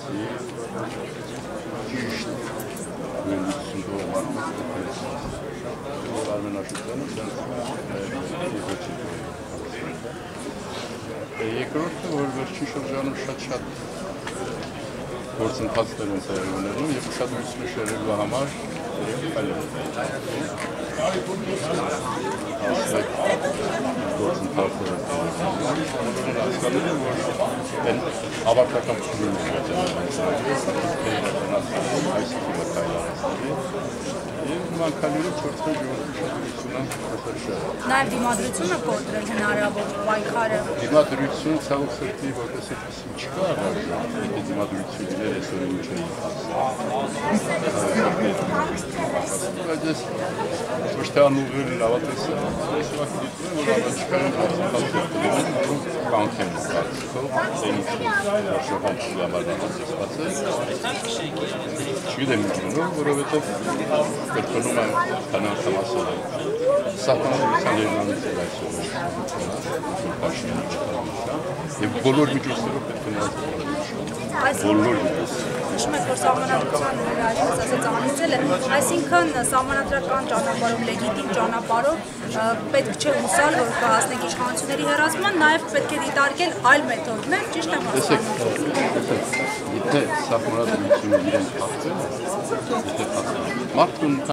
ճիշտ նույնիսկ արմենաշրջանը երկրորդը, որ վերջին շրջանում շատ գործընթացներ են ծայրվներում և ուշադրությունը շերելու համար գործընթացները հասկանում են, որ ավարտական փուլում են և մանկալիրը չորձել ժողովրդությունը Նաև դիմադրությունը կորտրել հնարավոր պայքարը։ Դիմադրություն ցավոք սրտի որպես այդպեսին չկա առայժմ, եթե դիմադրություններ այսօր ինչ էին ասում։ Բայց ես ոչ թե անուղղել լավատեսը, ես ուղղակի դիտում եմ, որ առաջիկայում գործընթացներ կանք են կարծիքով, թե ինչ շրջանցի համար նախատեսված է։ Չգիտեմ ինչու, որովհետև կրկնում եմ քանի անգամ ասել եմ, սահմանադրության երմանից է այսօր և բոլոր միջոցներով պետք է բոլոր Հիշում եք, որ սահմանադրության ներառումից ասած անիծել է, այսինքն սահմանադրական ճանապարհով, լեգիտիմ ճանապարհով պետք չէ հուսալ, որ կհասնենք իշխանությունների հեռացման, նաև պետք է դիտարկել այլ մեթոդներ, ճիշտ եմ հասկանում։ Եթե սահմանադրությունը իրեն փոխել է, մարդուն